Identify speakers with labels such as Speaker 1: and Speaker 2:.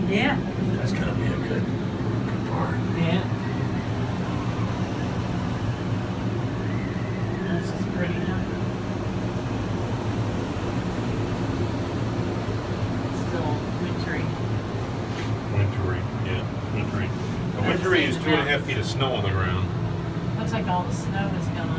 Speaker 1: Yeah.
Speaker 2: That's gonna be a good part.
Speaker 1: Yeah. This is pretty, huh? Still wintry.
Speaker 3: Wintry, yeah, wintry. The wintry is 2.5 feet of snow on the ground.
Speaker 1: Looks like all the snow is gone.